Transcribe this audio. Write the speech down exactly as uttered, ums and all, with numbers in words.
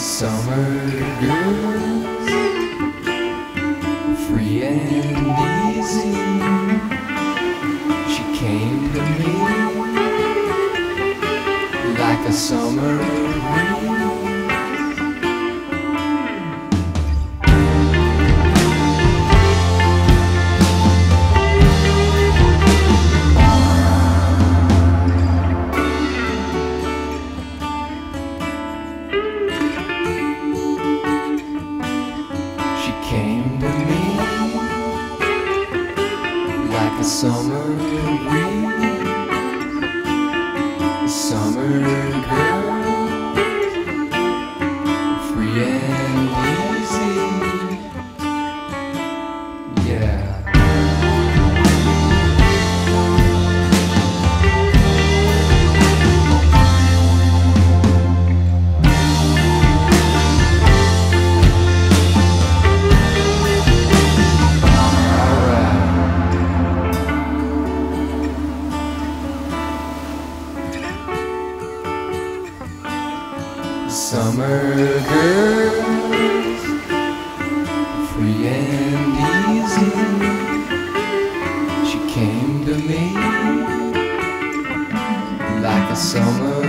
Summer girls, free and easy. She came to me like a summer breeze. Came to me like a summer breeze, a summer girl, free and easy, yeah. Summer girls, free and easy. She came to me like a summer